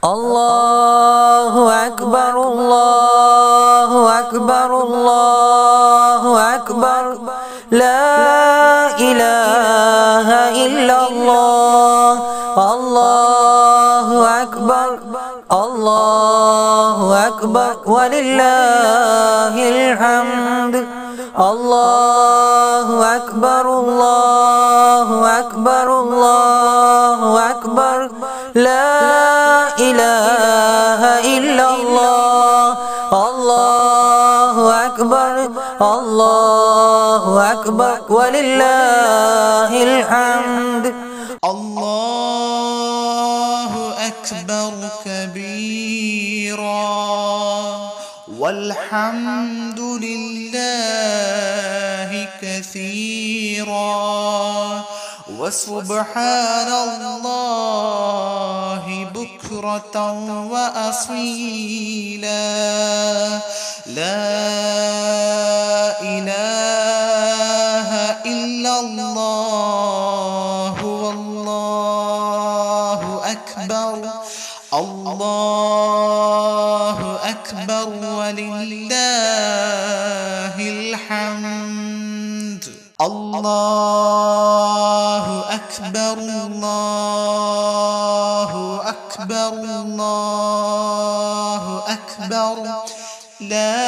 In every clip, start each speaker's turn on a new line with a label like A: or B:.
A: الله أكبر الله أكبر الله أكبر لا إله إلا الله الله أكبر الله أكبر ولله الحمد الله أكبر الله أكبر الله أكبر لا إله إلا الله الله أكبر الله أكبر ولله الحمد
B: الله أكبر كبيرا والحمد لله كثيرا وسبحان الله بكرة وأصيلا لا إله إلا الله والله أكبر الله أكبر ولله الحمد الله أكبر الله أكبر الله أكبر لا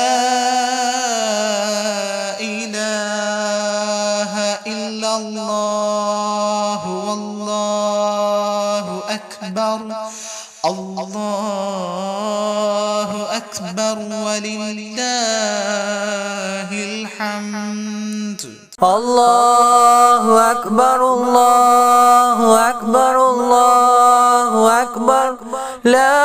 B: إله إلا الله والله أكبر الله أكبر ولله الحمد
A: الله أكبر الله أكبر الله أكبر لا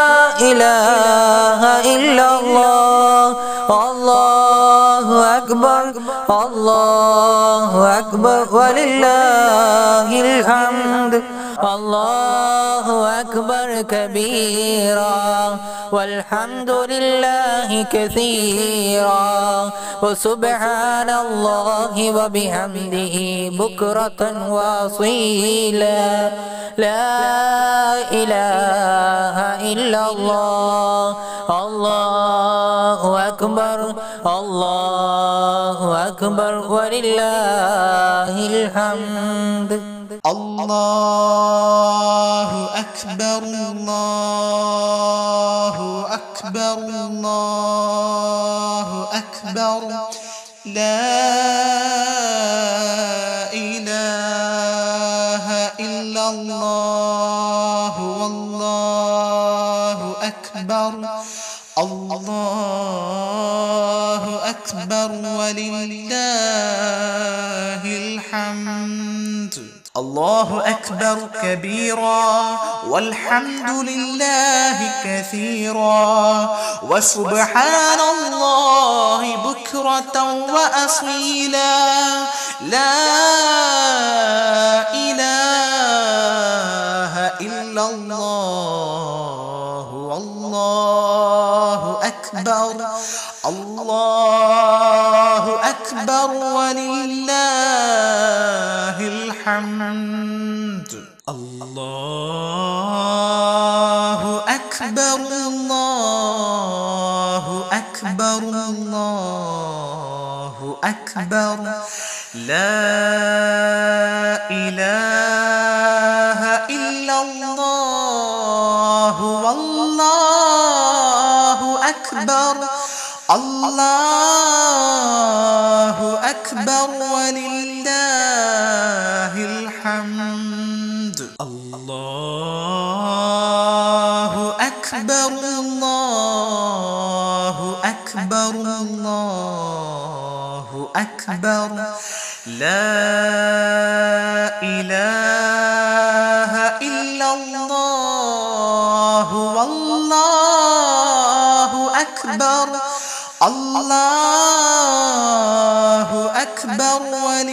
A: إله إلا الله الله أكبر الله أكبر ولله الحمد الله أكبر كبيرا والحمد لله كثيرا وسبحان الله وبحمده بكرة وأصيلا لا إله إلا الله الله أكبر الله أكبر ولله الحمد
B: الله أكبر الله أكبر الله أكبر لا إله إلا الله والله أكبر الله أكبر ولله الحمد الله أكبر كبيرا والحمد لله كثيرا وسبحان الله بكرة وأصيلا لا إله إلا الله والله أكبر الله أكبر ولله الحمد الله أكبر الله أكبر الله أكبر لا إله إلا الله والله أكبر الله أكبر ولله الحمد الله أكبر الله أكبر الله أكبر لا إله إلا الله والله أكبر الله أكبر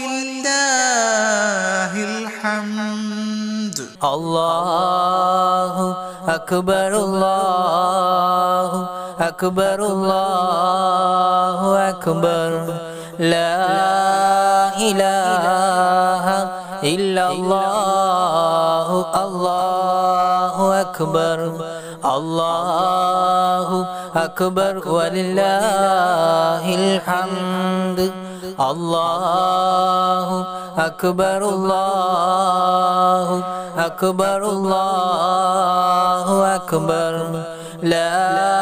B: ولله الحمد
A: الله أكبر الله أكبر الله أكبر لا إله إلا الله الله أكبر الله أكبر ولله الحمد الله أكبر الله أكبر الله أكبر لا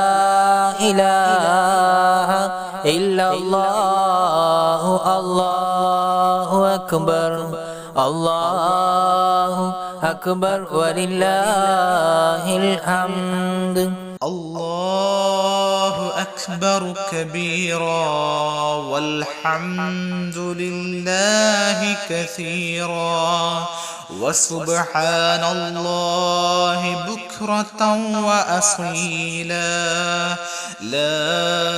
A: إله إلا الله الله أكبر الله أكبر ولله الحمد
B: الله أكبر كبيرا والحمد لله كثيرا وسبحان الله بكرة وأصيلا لا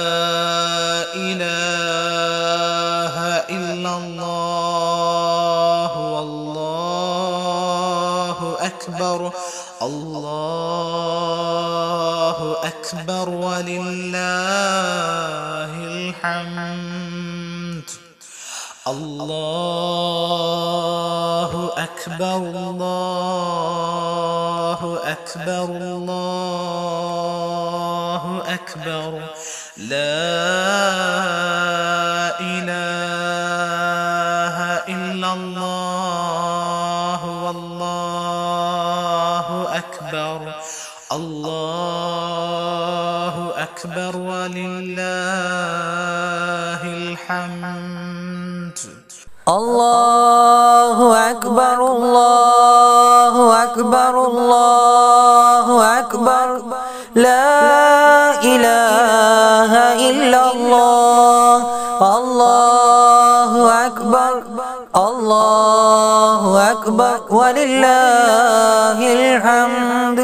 B: إله إلا الله والله أكبر الله أكبر ولله الحمد الله أكبر الله أكبر الله أكبر لا إله إلا الله والله أكبر الله أكبر ولله الحمد
A: الله أكبر الله أكبر الله أكبر لا إله إلا الله الله أكبر الله أكبر ولله الحمد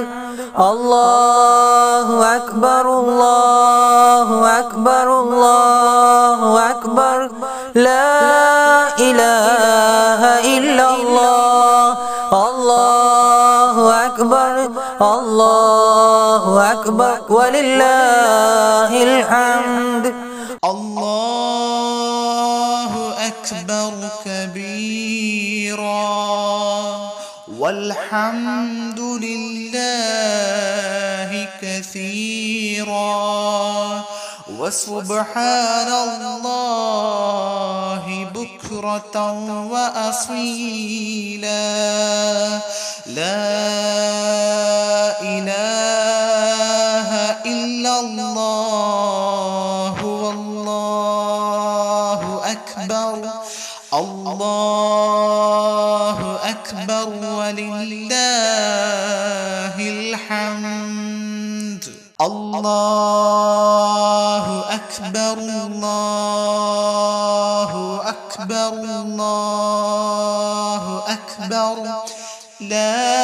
A: الله أكبر الله أكبر الله أكبر لا إله إلا الله الله أكبر الله أكبر ولله الحمد
B: الله أكبر كبيرا والحمد لله كثيرا وسبحان الله بكرة وأصيلا لا إله إلا الله والله أكبر الله أكبر ولله الحمد الله أكبر الله أكبر الله أكبر لا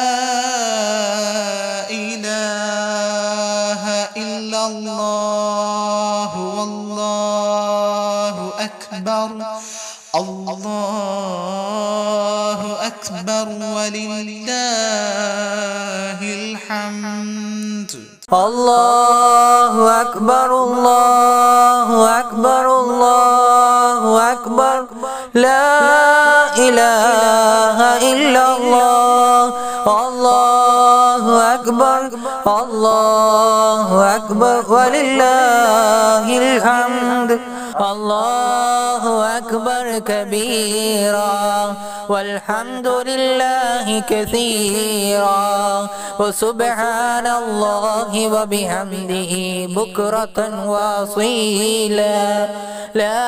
B: إله إلا الله والله أكبر الله أكبر ولله الحمد
A: الله أكبر الله أكبر الله أكبر لا إله إلا الله الله أكبر الله أكبر ولله الحمد الله أكبر كبيرا والحمد لله كثيرا وسبحان الله وبحمده بكرة وأصيلا لا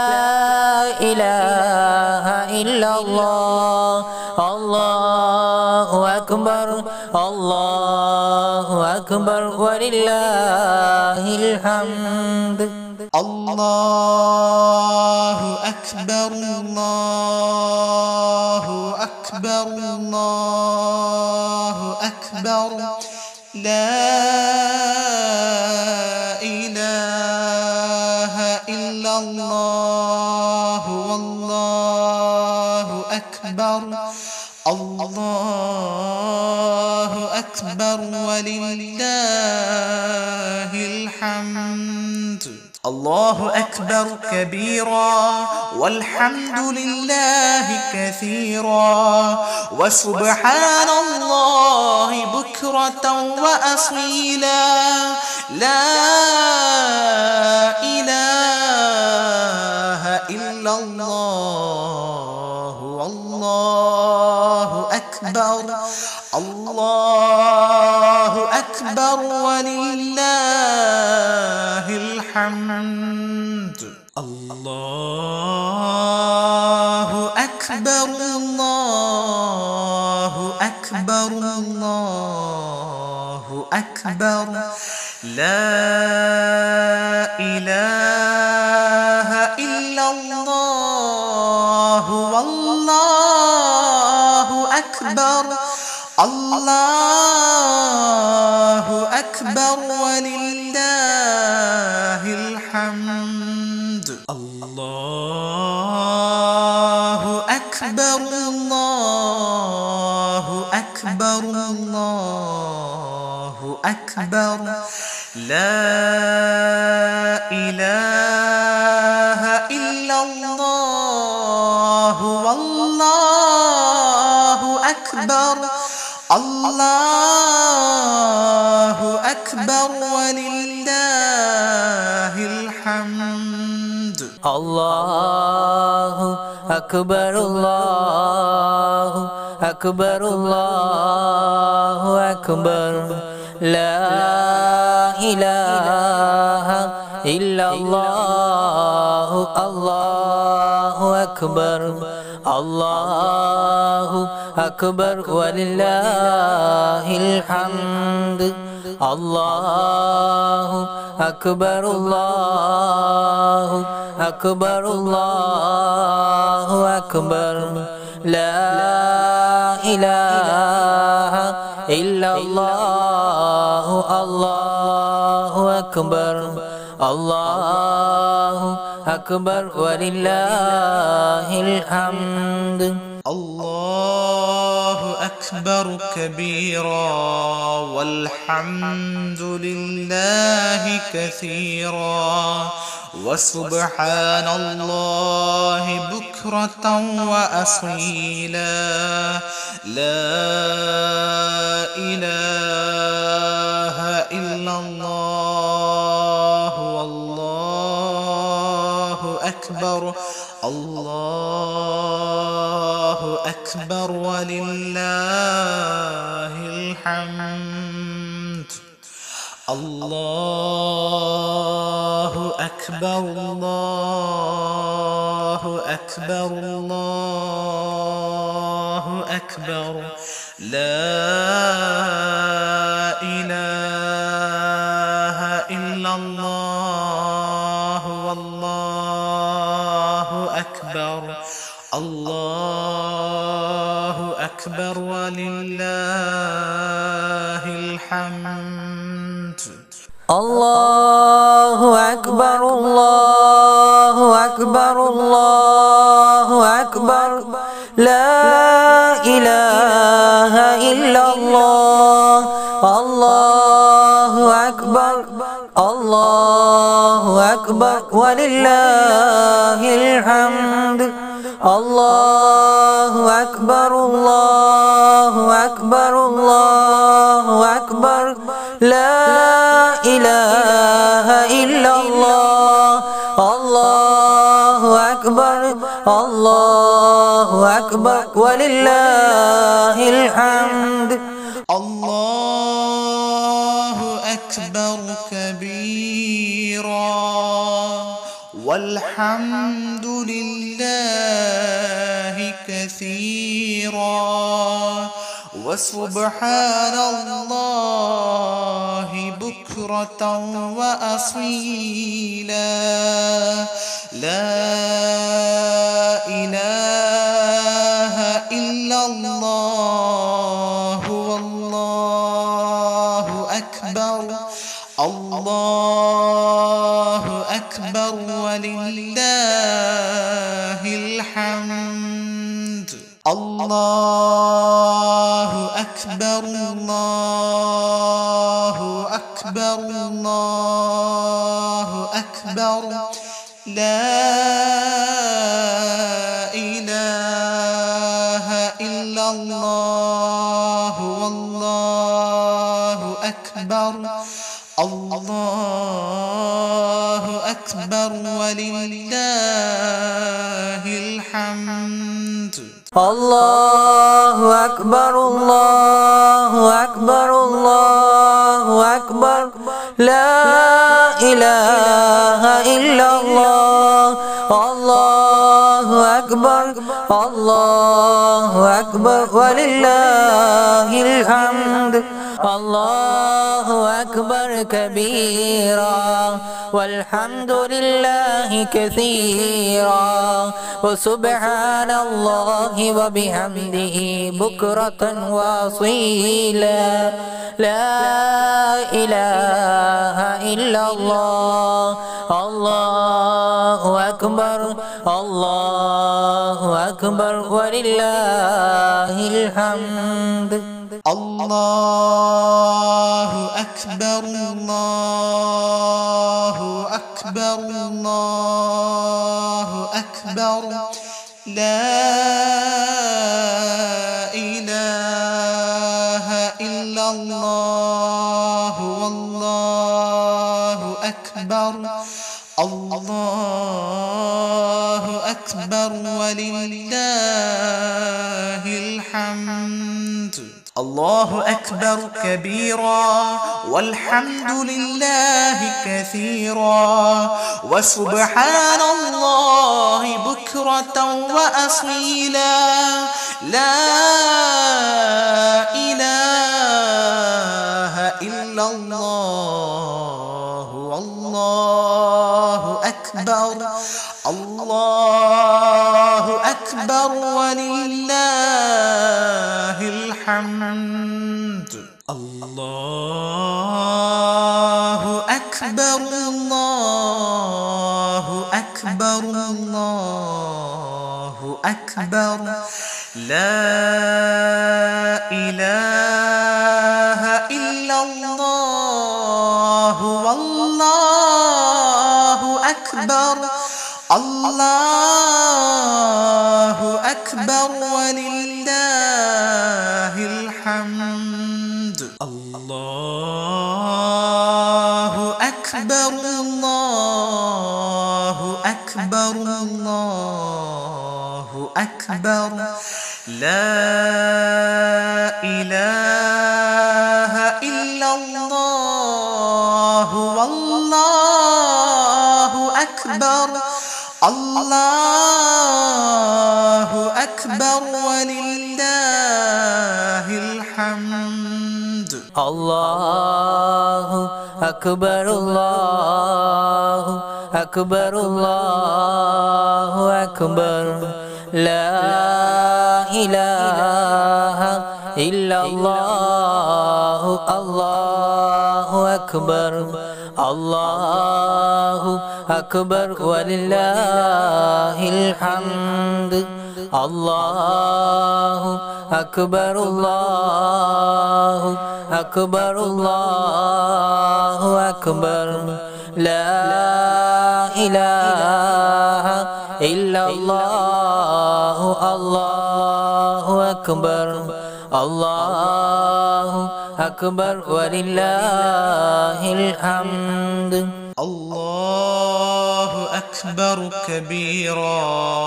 A: إله إلا الله الله أكبر الله أكبر ولله الحمد
B: الله أكبر الله أكبر الله أكبر لا إله إلا الله والله أكبر الله أكبر ولله الحمد الله أكبر كبيرا والحمد لله كثيرا وسبحان الله بكرة وأصيلا لا إله إلا الله والله أكبر الله أكبر ولله الحمد الله أكبر الله أكبر الله أكبر لا إله إلا الله والله أكبر الله أكبر ولله الحمد الله أكبر الله أكبر الله أكبر لا إله إلا الله والله أكبر الله أكبر ولله الحمد
A: الله أكبر الله أكبر الله أكبر لا إله إلا الله الله أكبر الله أكبر ولله الحمد الله أكبر الله أكبر الله أكبر لا إله إلا الله الله أكبر الله أكبر ولله الحمد
B: الله أكبر كبيرا والحمد لله كثيرا وسبحان الله بكرة وأصيلا لا إله إلا الله والله أكبر الله أكبر ولله الحمد الله أكبر الله أكبر الله أكبر لا إله إلا الله والله أكبر الله أكبر ولله الحمد
A: الله أكبر الله أكبر الله أكبر لا إله إلا الله الله أكبر الله أكبر ولله الحمد الله أكبر الله أكبر الله أكبر لا إله إلا الله الله أكبر الله أكبر ولله الحمد
B: الله أكبر كبيرا والحمد لله كثيرا وسبحان الله بكرة وأصيلا لا إله إلا الله والله أكبر الله أكبر ولله الحمد الله أكبر الله أكبر أكبر الله أكبر لا إله إلا الله والله أكبر الله أكبر ولله الحمد
A: الله أكبر الله أكبر الله أكبر لا إله إلا الله الله أكبر الله أكبر ولله الحمد الله أكبر كبيرا والحمد لله كثيرا وسبحان الله وبحمده بكرة وأصيلا لا إله إلا الله الله أكبر الله أكبر ولله الحمد
B: الله أكبر الله أكبر الله أكبر لا إله إلا الله والله أكبر الله أكبر ولله الحمد الله أكبر كبيرا والحمد لله كثيرا وسبحان الله بكرة وأصيلا لا إله إلا الله والله أكبر الله أكبر ولله الحمد الله أكبر الله أكبر الله أكبر لا إله إلا الله والله أكبر الله أكبر ولله الحمد الله أكبر الله أكبر الله أكبر لا إله إلا الله والله أكبر الله أكبر ولله الحمد
A: الله أكبر الله أكبر الله أكبر لا إله إلا الله الله أكبر الله أكبر ولله الحمد الله أكبر الله أكبر الله أكبر لا إله إلا الله الله أكبر الله أكبر ولله الحمد
B: الله أكبر كبيرا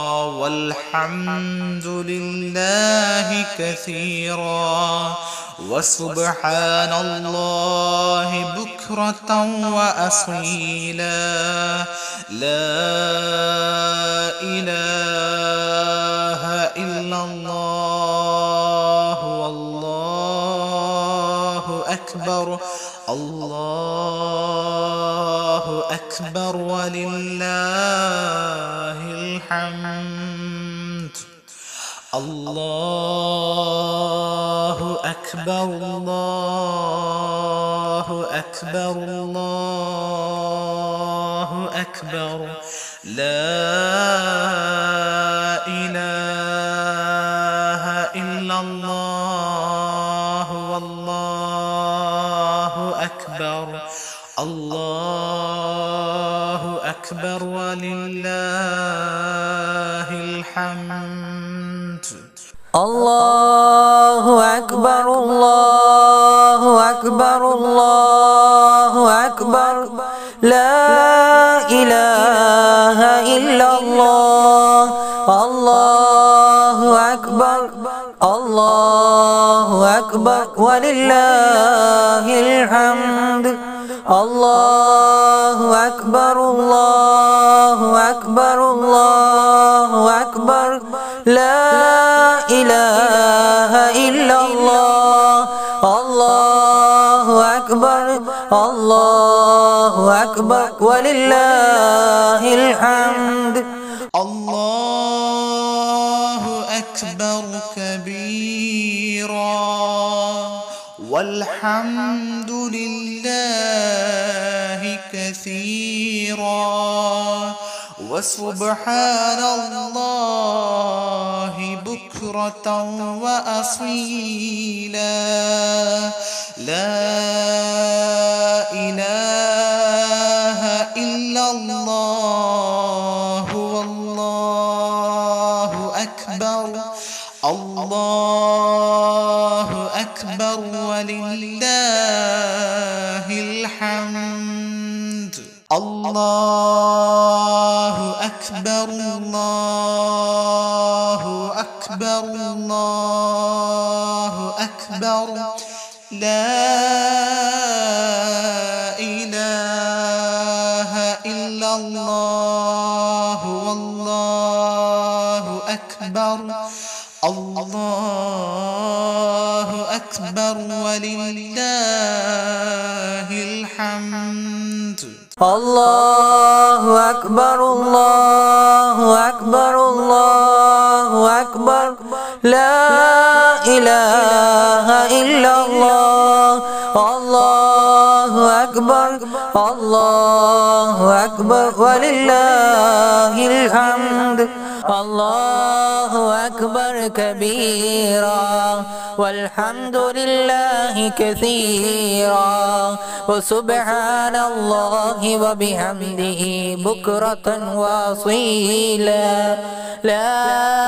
B: والحمد لله كثيرا وسبحان الله بكرة وأصيلا لا إله إلا الله والله أكبر الله أكبر ولله الحمد الله أكبر الله أكبر الله أكبر لا إله إلا الله والله أكبر أكبر الله أكبر ولله الحمد
A: الله أكبر الله أكبر الله أكبر لا إله إلا الله الله أكبر الله أكبر ولله الحمد الله أكبر الله أكبر الله أكبر لا إله إلا الله الله أكبر الله أكبر ولله الحمد
B: الله أكبر كبيرا والحمد لله كثيرا وسبحان الله بكرة وأصيلا لا إله إلا الله والله أكبر الله أكبر ولله الحمد الله أكبر الله أكبر الله أكبر لا إله إلا الله والله أكبر الله أكبر ولله الحمد
A: الله أكبر الله أكبر الله أكبر لا إله إلا الله الله أكبر الله أكبر ولله الحمد الله أكبر كبيرا والحمد لله كثيرا وسبحان الله وبحمده بكرة وأصيلا لا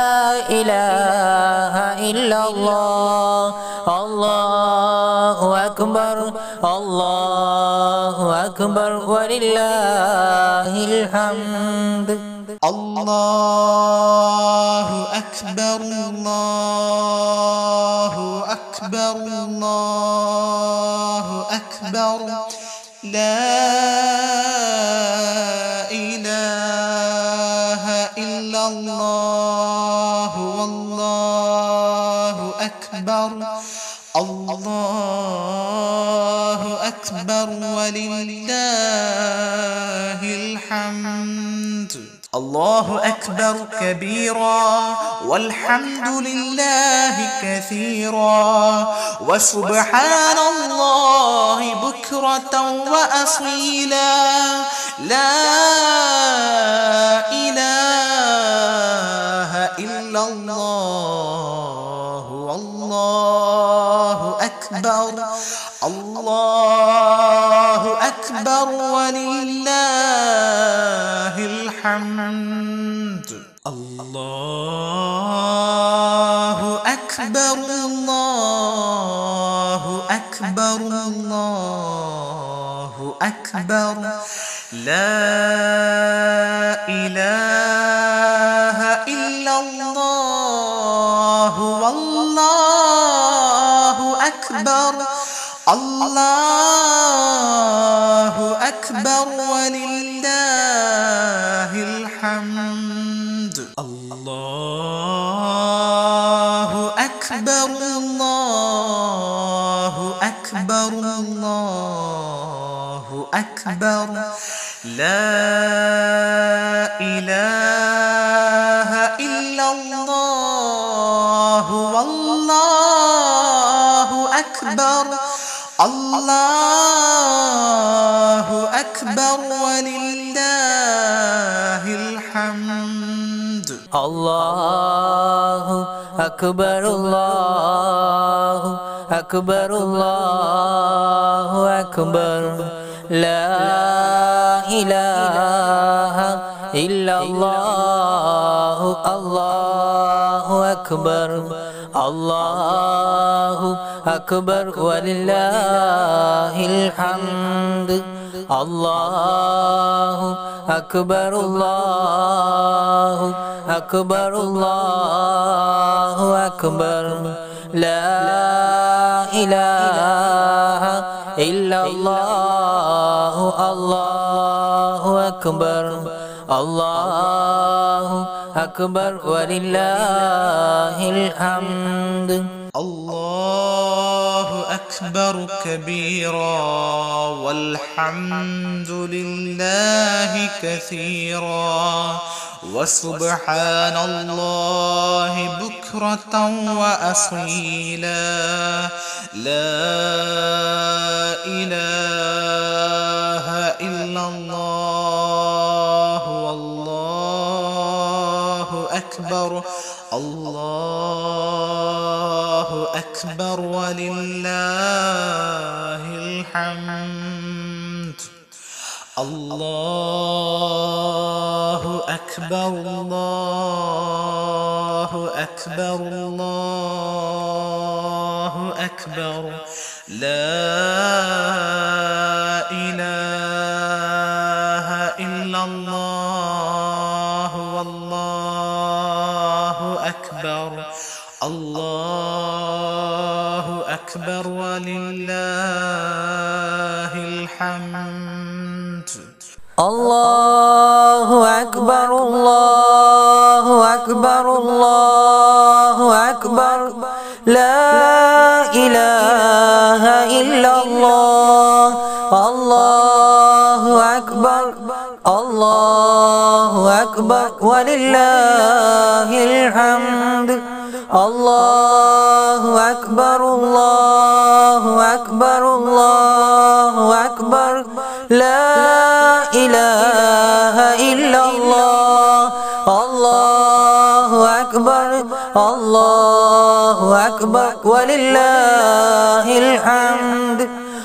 A: إله إلا الله الله أكبر الله أكبر ولله الحمد
B: الله أكبر الله أكبر الله أكبر لا إله إلا الله والله أكبر الله أكبر ولله الحمد الله أكبر كبيرا والحمد لله كثيرا وسبحان الله بكرة وأصيلا لا إله إلا الله والله أكبر الله أكبر ولله الحمد الله أكبر الله أكبر الله أكبر لا إله إلا الله والله أكبر الله أكبر ولله الحمد الله أكبر الله أكبر الله أكبر لا إله إلا الله والله أكبر الله أكبر ولله الحمد
A: الله أكبر الله أكبر الله أكبر لا إله إلا الله الله أكبر الله أكبر ولله الحمد الله أكبر الله أكبر الله أكبر لا إله إلا الله الله أكبر الله أكبر ولله الحمد
B: الله أكبر كبيرا والحمد لله كثيرا وسبحان الله بكرة وأصيلا لا إله إلا الله والله أكبر الله أكبر ولله الحمد الله أكبر الله أكبر الله أكبر لا إله إلا الله والله أكبر الله أكبر ولله الحمد
A: الله أكبر الله أكبر الله أكبر لا إله إلا الله الله أكبر الله أكبر ولله الحمد الله أكبر الله أكبر الله أكبر لا إله إلا الله الله أكبر الله أكبر ولله الحمد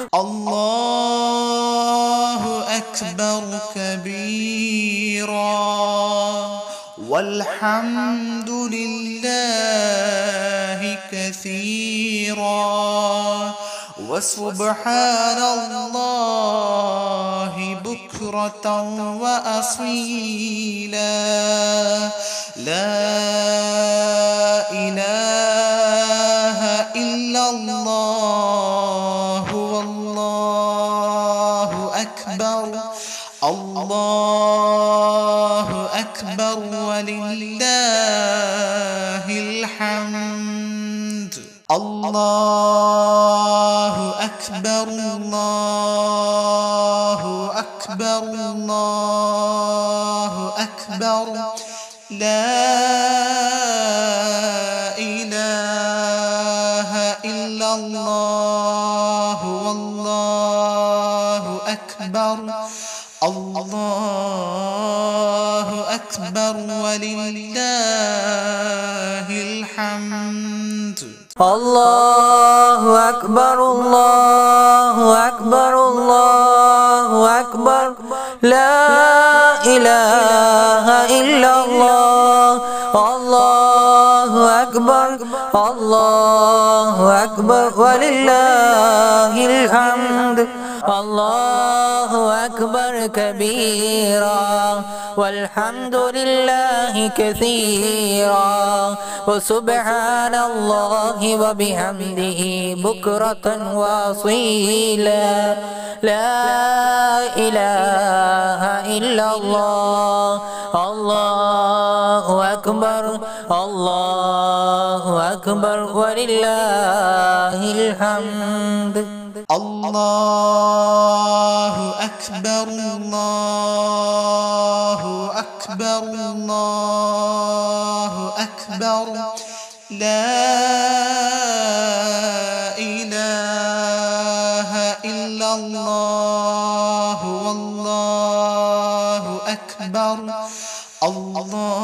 B: الله أكبر كبيرا والحمد لله كثيرا وسبحان الله بكرة وأصيلا لا إله إلا الله والله أكبر الله أكبر ولله الحمد الله أكبر الله أكبر الله أكبر لا إله إلا الله والله أكبر الله أكبر ولله الحمد
A: الله أكبر الله أكبر الله أكبر لا إله إلا الله الله أكبر الله أكبر ولله الحمد الله أكبر كبيرا والحمد لله كثيرا وسبحان الله وبحمده بكرة وأصيلا لا إله إلا الله الله أكبر الله أكبر ولله الحمد
B: الله أكبر الله أكبر الله أكبر لا إله إلا الله والله أكبر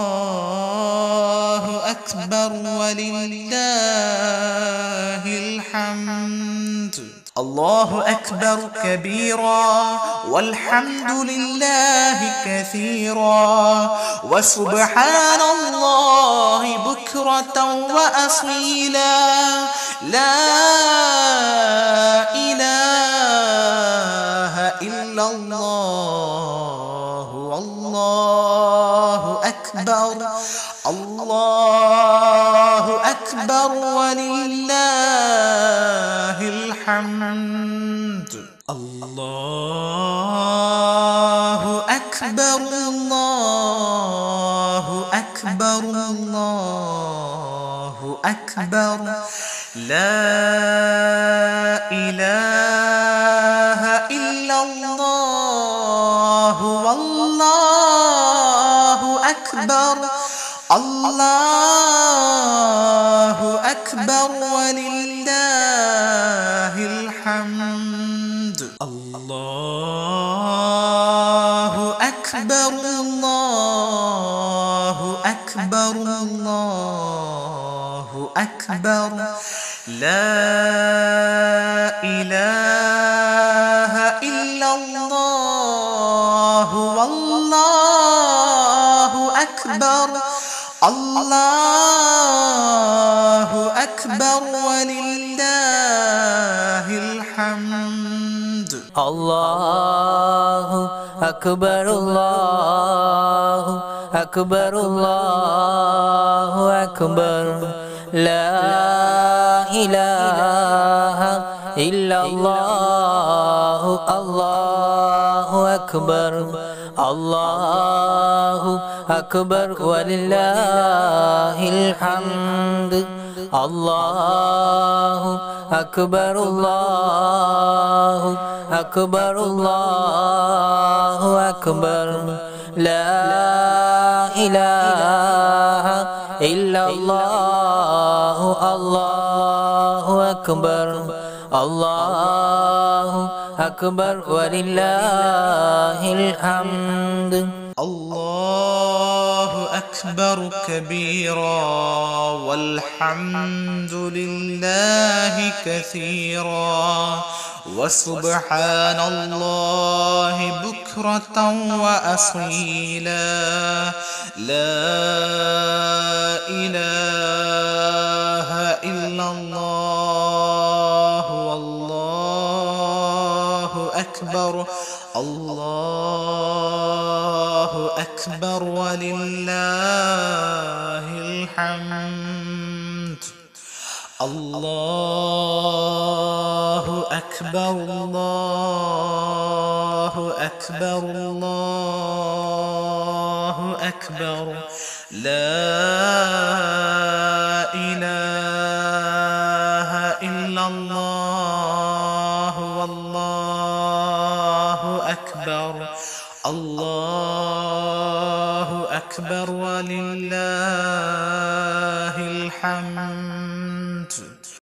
B: الله أكبر ولله الحمد الحمد. الله أكبر كبيرا والحمد لله كثيرا وسبحان الله بكرة وأصيلا. لا إله إلا الله والله أكبر. الله أكبر ولله الحمد. الله أكبر الله أكبر الله أكبر. لا إله إلا الله والله أكبر. الله أكبر ولله الحمد. الله أكبر الله أكبر الله أكبر. لا إله إلا الله والله أكبر. الله أكبر ولله الحمد.
A: الله أكبر الله أكبر الله أكبر. لا إله إلا الله. الله أكبر الله أكبر ولله الحمد. الله أكبر الله أكبر الله أكبر. لا إله إلا الله. الله أكبر الله أكبر ولله الحمد.
B: الله أكبر كبيرا والحمد لله كثيرا وسبحان الله بكرة وأصيلا. لا إله إلا الله والله أكبر. الله أكبر ولله الحمد. الله أكبر الله أكبر الله أكبر. لا إله إلا الله والله أكبر. الله أكبر ولله الحمد.